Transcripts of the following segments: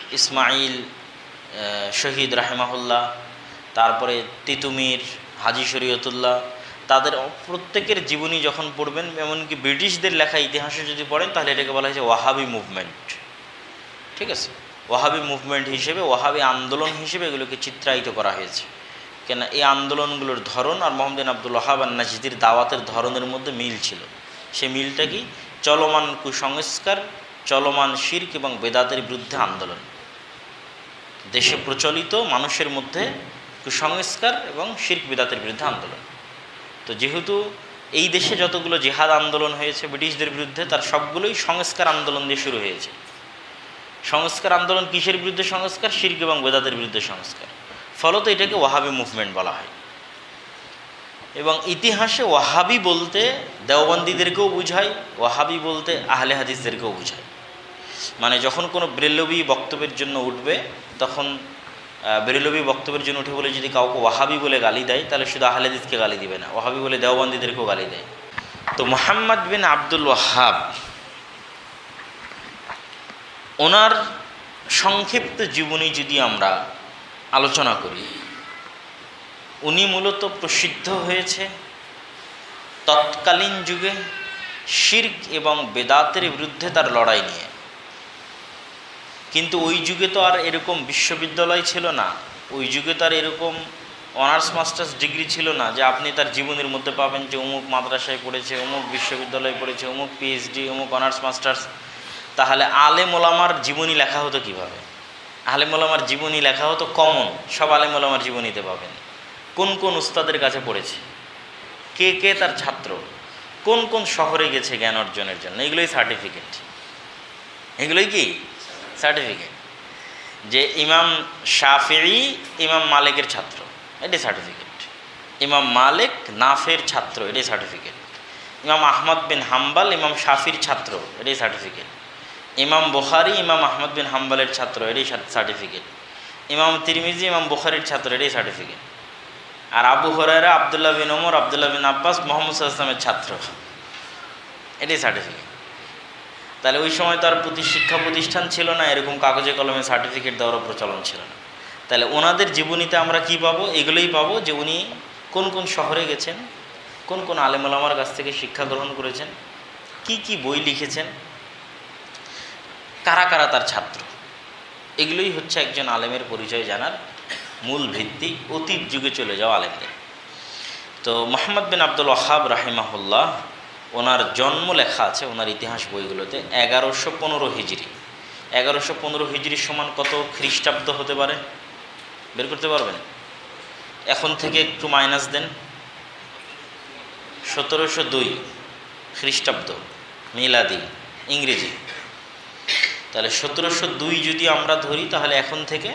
ইসমাইল শহীদ রাহেমাহুল্লাহ, তারপরে তিতুমির, হাজি শরীয়তুল্লাহ, তাদের প্রত্যেকের জীবনী যখন পড়বেন, এমনকি ব্রিটিশদের লেখা ইতিহাসে যদি পড়েন, তাহলে এটাকে বলা হয়েছে ওয়াহাবি মুভমেন্ট। ঠিক আছে, ওয়াহাবি মুভমেন্ট হিসেবে, ওয়াহাবি আন্দোলন হিসেবে এগুলোকে চিত্রায়িত করা হয়েছে। কেন এই আন্দোলনগুলোর ধরন আর মোহাম্মদ বিন আব্দুল ওয়াহাব আন নাজদির দাওয়াতের ধরনের মধ্যে মিল ছিল। সেই মিলটা কি? চলমান কুসংস্কার, চলমান শিরক এবং বেদাতের বিরুদ্ধে আন্দোলন। দেশে প্রচলিত মানুষের মধ্যে কুসংস্কার এবং শিরক বেদাতের বিরুদ্ধে আন্দোলন। তো যেহেতু এই দেশে যতগুলো জিহাদ আন্দোলন হয়েছে ব্রিটিশদের বিরুদ্ধে, তার সবগুলোই সংস্কার আন্দোলন দিয়ে শুরু হয়েছে। সংস্কার আন্দোলন কিসের বিরুদ্ধে সংস্কার? শিরক এবং বেদাতের বিরুদ্ধে সংস্কার। ফলত এটাকে ওয়াহাবি মুভমেন্ট বলা হয়। এবং ইতিহাসে ওয়াহাবি বলতে দেওবন্দিদেরকেও বুঝায়, ওয়াহাবি বলতে আহলে হাদিসদেরকেও বুঝায়। মানে যখন কোনো বেরেলভি বক্তব্যের জন্য উঠবে, তখন বেরেলভি বক্তব্যের জন্য উঠে বলে যদি কাউকে ওয়াহাবি বলে গালি দেয়, তাহলে শুধু আহলে হাদিসকে গালি দিবে না, ওয়াহাবি বলে দেওবন্দিদেরকেও গালি দেয়। তো মুহাম্মদ বিন আব্দুল ওয়াহাব, ওনার সংক্ষিপ্ত জীবনী যদি আমরা আলোচনা করি, উনি মূলত প্রসিদ্ধ হয়েছে তৎকালীন যুগে শিরক এবং বেদাতের বিরুদ্ধে তার লড়াই নিয়ে। কিন্তু ওই যুগে তো আর এরকম বিশ্ববিদ্যালয় ছিল না, ওই যুগে তো আর এরকম অনার্স মাস্টার্স ডিগ্রি ছিল না যে আপনি তার জীবনের মধ্যে পাবেন যে অমুক মাদ্রাসায় পড়েছে, অমুক বিশ্ববিদ্যালয়ে পড়েছে, অমুক পিএইচডি, অমুক অনার্স মাস্টার্স। তাহলে আলেম ওলামার জীবনী লেখা হতো কিভাবে? আলেম ওলামার জীবনী লেখা হতো কমন, সব আলেম ওলামার জীবনীতে পাবেন। কোন কোন উস্তাদের কাছে পড়েছে, কে কে তার ছাত্র, কোন কোন শহরে গেছে জ্ঞান অর্জনের জন্য, এগুলোই সার্টিফিকেট। এগুলোই কি সার্টিফিকেট। যে ইমাম শাফিঈ ইমাম মালিকের ছাত্র, এটাই সার্টিফিকেট। ইমাম মালিক নাফের ছাত্র, এটাই সার্টিফিকেট। ইমাম আহমদ বিন হাম্বাল ইমাম শাফির ছাত্র, এটাই সার্টিফিকেট। ইমাম বুখারী ইমাম আহমদ বিন হাম্বালের ছাত্র, এটাই সার্টিফিকেট। ইমাম তিরমিজি ইমাম বুখারীর ছাত্র, এটাই সার্টিফিকেট। আর Abu Hurairah Abdullah bin Umar Abdullah bin Abbas Muhammad সাল্লাল্লাহু আলাইহি ওয়াসাল্লামের ছাত্র, এটাই সার্টিফিকেট। তাহলে ওই সময় তো আর শিক্ষা প্রতিষ্ঠান ছিল না, এরকম কাগজে কলমে সার্টিফিকেট দেওয়ার প্রচলন ছিল না। তাহলে ওনাদের জীবনীতে আমরা কি পাবো? এগুলোই পাবো যে উনি কোন কোন শহরে গেছেন, কোন কোন আলেম ওলামার কাছ থেকে শিক্ষা গ্রহণ করেছেন, কি কি বই লিখেছেন, কারা কারা তার ছাত্র। এগুলোই হচ্ছে একজন আলেমের পরিচয় জানার মূল ভিত্তি, অতীত যুগে চলে যাওয়া আলেমদের। তো মুহাম্মদ বিন আব্দুল ওয়াহাব রাহিমাহুল্লাহ, ওনার জন্ম লেখা আছে ওনার ইতিহাস বইগুলোতে 1115 হিজরি। 1115 হিজরির সমান কত খ্রিস্টাব্দ হতে পারে? বের করতে পারবেন? এখন থেকে একটু মাইনাস দেন। 1702 খ্রিস্টাব্দ মিলাদি ইংরেজি। তাহলে 1702 যদি আমরা ধরি, তাহলে এখন থেকে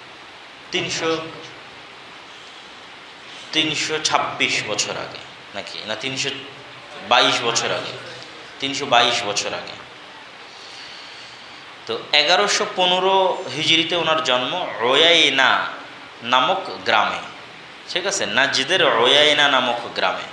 326 বছর আগে, নাকি না 322 বছর আগে, 322 বছর আগে। তো 1115 হিজরিতে ওনার জন্ম ওয়াইনা নামক গ্রামে। ঠিক আছে, নাজদের ওয়াইনা নামক গ্রামে।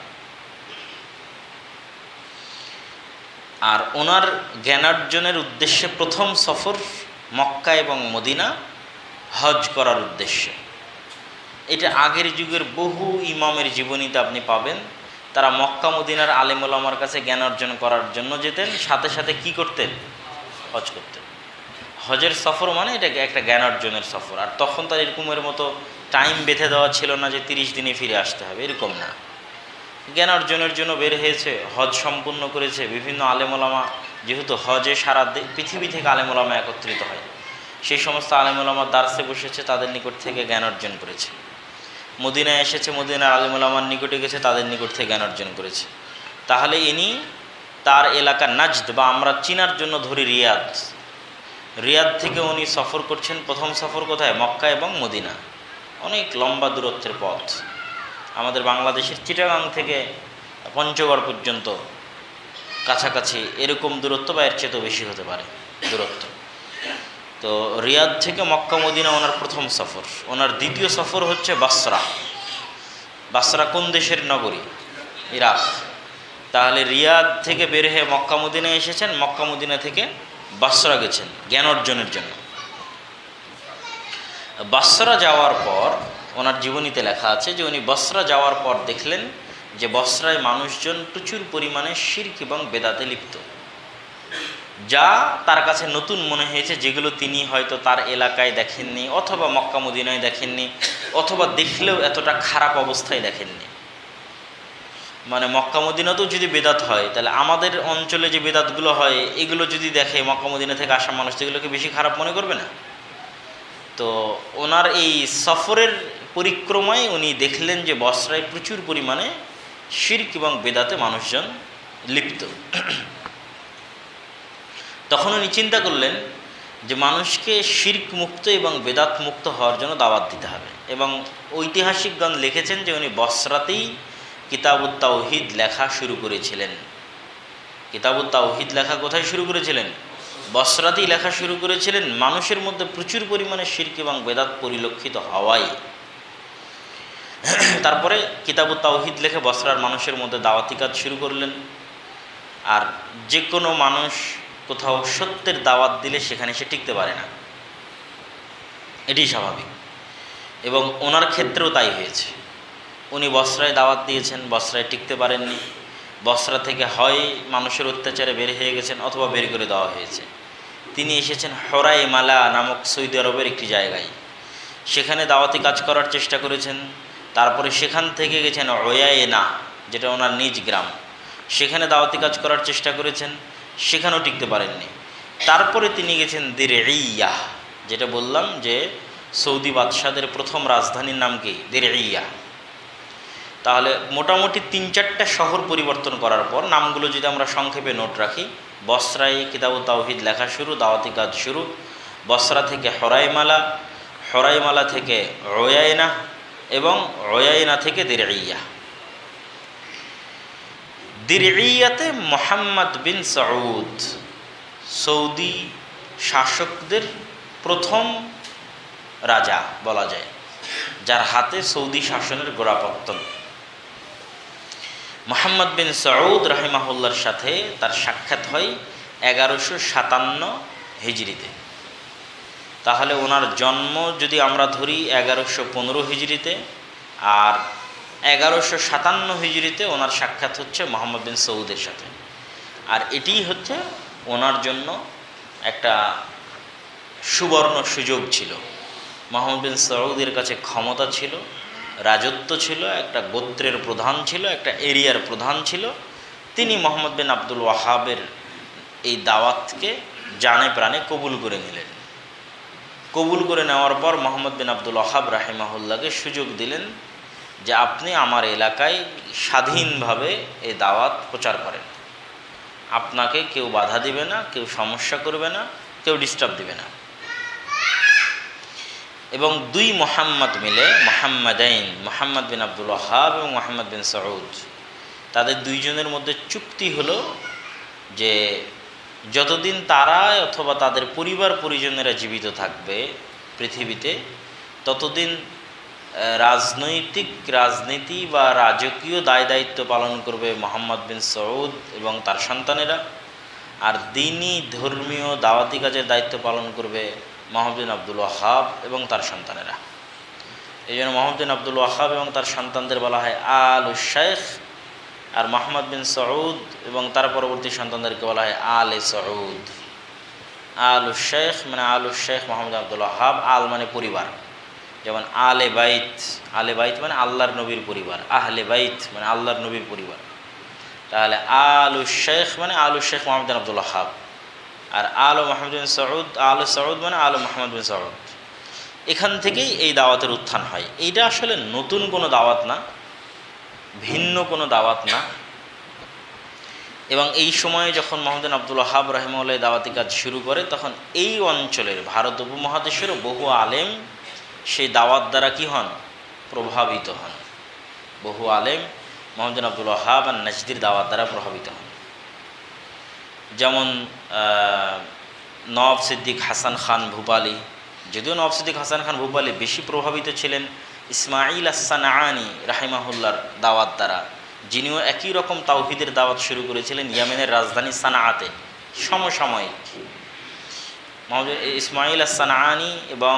আর ওনার জ্ঞানার্জনের উদ্দেশ্যে প্রথম সফর মক্কা এবং মদিনা হজ করার উদ্দেশ্যে। এটা আগের যুগের বহু ইমামের জীবনীতে আপনি পাবেন। তারা মক্কা মদিনার আলেম ওলামার কাছে জ্ঞান অর্জন করার জন্য যেতেন, সাথে সাথে কি করতেন? হজ করতেন। হজের সফর মানে এটা একটা জ্ঞান অর্জনের সফর। আর তখন তার এরকমের মতো টাইম বেঁধে দেওয়া ছিল না যে 30 দিনে ফিরে আসতে হবে, এরকম না। জ্ঞান অর্জনের জন্য বের হয়েছে, হজ সম্পূর্ণ করেছে। বিভিন্ন আলেম ওলামা, যেহেতু হজে সারা পৃথিবী থেকে আলেম ওলামা একত্রিত হয়, সেই সমস্ত আলেম ওলামা দার্সে বসেছে, তাদের নিকট থেকে জ্ঞান অর্জন করেছে। মদিনায় এসেছে, মদিনার আলেম ওলামার নিকটে গেছে, তাদের নিকট থেকে জ্ঞান অর্জন করেছে। তাহলে ইনি তার এলাকা নাজদ বা আমরা চিনার জন্য ধরি রিয়াদ, রিয়াদ থেকে উনি সফর করছেন। প্রথম সফর কোথায়? মক্কা এবং মদিনা। অনেক লম্বা দূরত্বের পথ, আমাদের বাংলাদেশের চিটাগাং থেকে পঞ্চগড় পর্যন্ত কাছাকাছি এরকম দূরত্ব বা এর চেয়েও বেশি হতে পারে দূরত্ব। তো রিয়াদ থেকে মক্কা মদিনা ওনার প্রথম সফর। ওনার দ্বিতীয় সফর হচ্ছে বাসরা। বাসরা কোন দেশের নগরী? ইরাক। তাহলে রিয়াদ থেকে বের হয়ে মক্কা মদিনায় এসেছেন, মক্কা মদিনা থেকে বাসরা গেছেন জ্ঞান অর্জনের জন্য। বসরা যাওয়ার পর ওনার জীবনীতে লেখা আছে যে উনি বসরা যাওয়ার পর দেখলেন যে বসরায় মানুষজন প্রচুর পরিমাণে শিরক এবং বেদাতে লিপ্ত, যা তার কাছে নতুন মনে হয়েছে, যেগুলো তিনি হয়তো তার এলাকায় দেখেননি, অথবা মক্কা মদিনায় দেখেননি, অথবা দেখলেও এতটা খারাপ অবস্থায় দেখেননি। মানে মক্কা মদিনাতেও যদি বেদাত হয়, তাহলে আমাদের অঞ্চলে যে বেদাতগুলো হয় এগুলো যদি দেখে মক্কা মদিনা থেকে আসা মানুষ, এগুলোকে বেশি খারাপ মনে করবে না? তো ওনার এই সফরের পরিক্রমায় উনি দেখলেন যে বসরায় প্রচুর পরিমাণে শিরক এবং বেদাতে মানুষজন লিপ্ত। তখন উনি চিন্তা করলেন যে মানুষকে শিরক মুক্ত এবং বেদাত মুক্ত হওয়ার জন্য দাওয়াত দিতে হবে। এবং ঐতিহাসিকগণ লিখেছেন যে উনি বসরাতেই কিতাবুত তাওহীদ লেখা শুরু করেছিলেন। কিতাবুত তাওহীদ লেখা কোথায় শুরু করেছিলেন? বসরাতেই লেখা শুরু করেছিলেন, মানুষের মধ্যে প্রচুর পরিমাণে শিরক এবং বেদাত পরিলক্ষিত হওয়ায়। তারপরে কিতাবুত তাওহীদ লিখে বসরার মানুষের মধ্যে দাওয়াতি কাজ শুরু করলেন। আর যে কোনো মানুষ কোথাও সত্যের দাওয়াত দিলে সেখানে সে টিকতে পারে না, এটি স্বাভাবিক। এবং ওনার ক্ষেত্রেও তাই হয়েছে। উনি বসরায় দাওয়াত দিয়েছেন, বসরায় টিকতে পারেননি। বসরা থেকে হয় মানুষের অত্যাচারে বের হয়ে গেছেন, অথবা বের করে দেওয়া হয়েছে। তিনি এসেছেন হরাই মালা নামক সৌদি আরবের একটি জায়গায়, সেখানে দাওয়াতি কাজ করার চেষ্টা করেছেন। তারপরে সেখান থেকে গেছেন ওয়াইনা, যেটা ওনার নিজ গ্রাম, সেখানে দাওয়াতি কাজ করার চেষ্টা করেছেন, সেখানেও টিকতে পারেননি। তারপরে তিনি গেছেন দিরইয়া, যেটা বললাম যে সৌদি বাদশাদের প্রথম রাজধানীর নাম কি? দিরইয়া। তাহলে মোটামুটি ৩-৪টা শহর পরিবর্তন করার পর, নামগুলো যদি আমরা সংক্ষেপে নোট রাখি: বসরায় কিতাবুত তাওহীদ লেখা শুরু, দাওয়াতি কাজ শুরু। বসরা থেকে হরাইমালা, হরাইমালা থেকে ওয়াইনা, এবং ওয়াইনা থেকে দিরইয়া। দিরইয়াতে মুহাম্মদ বিন সউদ, সৌদি শাসকদের প্রথম রাজা বলা যায়, যার হাতে সৌদি শাসনের গোড়াপত্তন। মুহাম্মদ বিন সউদ রাহিমাহুল্লাহর সাথে তার সাক্ষাৎ হয় 1157 হিজরিতে। তাহলে ওনার জন্ম যদি আমরা ধরি 1115 হিজরিতে, আর 1157 হিজরিতে ওনার সাক্ষাৎ হচ্ছে মুহাম্মদ বিন সউদের সাথে। আর এটিই হচ্ছে ওনার জন্য একটা সুবর্ণ সুযোগ ছিল। মুহাম্মদ বিন সউদের কাছে ক্ষমতা ছিল, রাজত্ব ছিল, একটা গোত্রের প্রধান ছিল, একটা এরিয়ার প্রধান ছিল। তিনি মুহাম্মদ বিন আব্দুল ওয়াহাবের এই দাওয়াতকে জানে প্রাণে কবুল করে নিলেন। কবুল করে নেওয়ার পর মুহাম্মদ বিন আব্দুল ওয়াহাব রাহিমাহুল্লাহকে সুযোগ দিলেন যে আপনি আমার এলাকায় স্বাধীনভাবে এই দাওয়াত প্রচার করেন, আপনাকে কেউ বাধা দিবে না, কেউ সমস্যা করবে না, কেউ ডিস্টার্ব দিবে না। এবং দুই মুহাম্মদ মিলে, মুহাম্মাদাইন, মুহাম্মদ বিন আব্দুল ওয়াহাব এবং মুহাম্মদ বিন সউদ, তাদের দুইজনের মধ্যে চুক্তি হলো যে যতদিন তারা অথবা তাদের পরিবার পরিজনেরা জীবিত থাকবে পৃথিবীতে, ততদিন রাজনীতি বা রাজকীয় দায় দায়িত্ব পালন করবে মুহাম্মদ বিন সউদ এবং তার সন্তানেরা, আর দ্বীনি ধর্মীয় দাওয়াতি কাজের দায়িত্ব পালন করবে মুহাম্মদ বিন আব্দুল ওয়াহাব এবং তার সন্তানেরা। এই জন্য মুহাম্মদ বিন আব্দুল ওয়াহাব এবং তার সন্তানদের বলা হয় আলুশ শাইখ, আর মুহাম্মদ বিন সউদ এবং তার পরবর্তী সন্তানদেরকে বলা হয় আলে সউদ। আলুশ শাইখ মানে আলুশ শাইখ মুহাম্মদ আব্দুল ওয়াহাব, আল মানে পরিবার, যেমন আলে বাইত, আলে বাইত মানে আল্লাহর নবীর পরিবার, আহলে বাইত মানে আল্লাহর নবীর পরিবার। তাহলে আলুশ শাইখ মানে আলুশ শাইখ মুহাম্মদ বিন আব্দুল ওয়াহাব, আর Al Muhammad bin Saud, Al Saud মানে আলো মুহাম্মদ বিন সউদ। এখান থেকেই এই দাওয়াতের উত্থান হয়। এইটা আসলে নতুন কোনো দাওয়াত না, ভিন্ন কোনো দাওয়াত না। এবং এই সময়ে যখন মুহাম্মদ বিন আব্দুল ওয়াহাব রাহিমাহুল্লাহ দাওয়াতি কাজ শুরু করে, তখন এই অঞ্চলের, ভারত উপমহাদেশেরও বহু আলেম সেই দাওয়াত দ্বারা কি হন? প্রভাবিত হন। বহু আলেম মুহাম্মদ বিন আব্দুল ওয়াহাব আর নাজদির দাওয়াত দ্বারা প্রভাবিত হন। যেমন নওয়াব সিদ্দিক হাসান খান ভূপালী, যদিও নওয়াব সিদ্দিক হাসান খান ভূপালী বেশি প্রভাবিত ছিলেন ইসমাইল আস-সানআনী রাহিমাহুল্লাহর দাওয়াত দ্বারা, যিনিও একই রকম তাওহীদের দাওয়াত শুরু করেছিলেন ইয়েমেনের রাজধানী সানাআতে সমসাময়িক। ইসমাইল আস-সানআনী এবং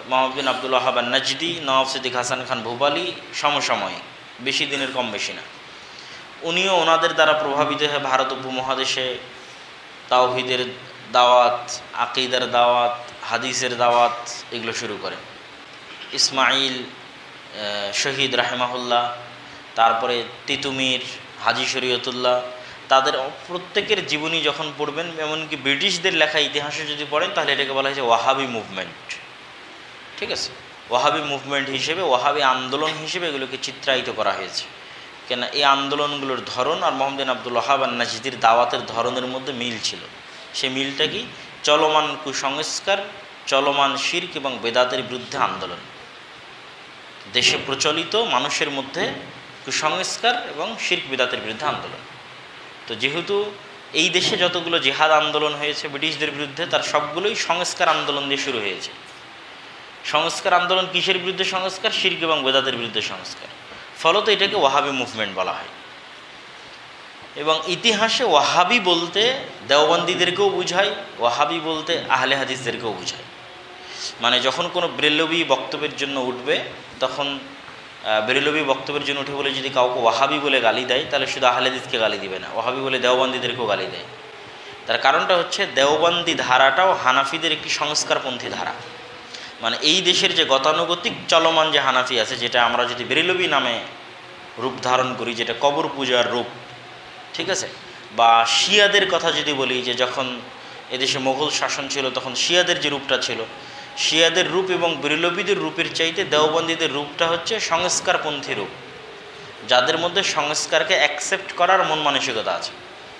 মোহাম্মদ বিন আব্দুল ওয়াহাব আন-নাজদি, নওয়াব সিদ্দিক হাসান খান ভূপালী সমসাময়িক, বেশি দিনের কম বেশি না। উনিও ওনাদের দ্বারা প্রভাবিত হয়ে ভারত উপমহাদেশে তাওহীদের দাওয়াত, আকিদার দাওয়াত, হাদিসের দাওয়াত এগুলো শুরু করেন। ইসমাইল শহীদ রাহেমাহুল্লাহ, তারপরে তিতুমির, হাজি শরীয়তুল্লাহ, তাদের প্রত্যেকের জীবনী যখন পড়বেন, এমনকি ব্রিটিশদের লেখা ইতিহাসে যদি পড়েন, তাহলে এটাকে বলা হয়েছে ওয়াহাবি মুভমেন্ট। ঠিক আছে, ওয়াহাবি মুভমেন্ট হিসেবে, ওয়াহাবি আন্দোলন হিসেবে এগুলোকে চিত্রায়িত করা হয়েছে। কেন এই আন্দোলনগুলোর ধরন আর মোহাম্মদ বিন আব্দুল ওয়াহাব আন-নাজদির দাওয়াতের ধরনের মধ্যে মিল ছিল। সেই মিলটা কি? চলমান কুসংস্কার, চলমান শিরক এবং বেদাতের বিরুদ্ধে আন্দোলন। দেশে প্রচলিত মানুষের মধ্যে কুসংস্কার এবং শিরক বেদাতের বিরুদ্ধে আন্দোলন। তো যেহেতু এই দেশে যতগুলো জিহাদ আন্দোলন হয়েছে ব্রিটিশদের বিরুদ্ধে, তার সবগুলোই সংস্কার আন্দোলন দিয়ে শুরু হয়েছে। সংস্কার আন্দোলন কিসের বিরুদ্ধে সংস্কার? শিরক এবং বেদাতের বিরুদ্ধে সংস্কার। ফলত এটাকে ওয়াহাবি মুভমেন্ট বলা হয়। এবং ইতিহাসে ওয়াহাবি বলতে দেওবন্দীদেরকেও বুঝায়, ওয়াহাবি বলতে আহলে হাদিসদেরকেও বুঝায়। মানে যখন কোনো বেরেলভী বক্তব্যের জন্য উঠবে, তখন বেরেলভী বক্তব্যের জন্য উঠে বলে যদি কাউকে ওয়াহাবি বলে গালি দেয়, তাহলে শুধু আহলে হাদিসকে গালি দিবে না, ওয়াহাবি বলে দেওবন্দীদেরকেও গালি দেয়। তার কারণটা হচ্ছে দেওবন্দি ধারাটাও হানাফিদের একটি সংস্কারপন্থী ধারা। মানে এই দেশের যে গতানুগতিক চলমান যে হানাফি আছে, যেটা আমরা যদি বেরেলভী নামে রূপ ধারণ করি, যেটা কবর পূজার রূপ, ঠিক আছে, বা শিয়াদের কথা যদি বলি, যে যখন এদেশে মোগল শাসন ছিল তখন শিয়াদের যে রূপটা ছিল, শিয়াদের রূপ এবং বেরেলভীদের রূপের চাইতে দেওবন্দীদের রূপটা হচ্ছে সংস্কারপন্থী রূপ, যাদের মধ্যে সংস্কারকে অ্যাকসেপ্ট করার মন মানসিকতা আছে।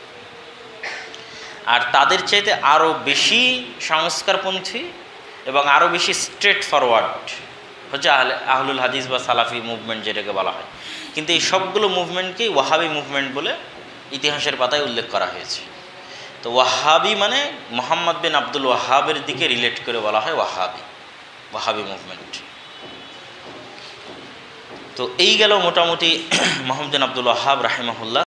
আর তাদের চাইতে আরও বেশি সংস্কারপন্থী এবং আরও বেশি স্ট্রেট ফরওয়ার্ড হচ্ছে আহলুল হাদিস বা সালাফি মুভমেন্ট, যেটাকে বলা হয়। কিন্তু এই সবগুলো মুভমেন্টকেই ওয়াহাবি মুভমেন্ট বলে ইতিহাসের পাতায় উল্লেখ করা হয়েছে। তো ওয়াহাবি মানে মোহাম্মদ বিন আব্দুল ওয়াহাবের দিকে রিলেট করে বলা হয় ওয়াহাবি মুভমেন্ট। তো এই গেল মোটামুটি মোহাম্মদ বিন আব্দুল ওয়াহাব রাহিমাহুল্লাহ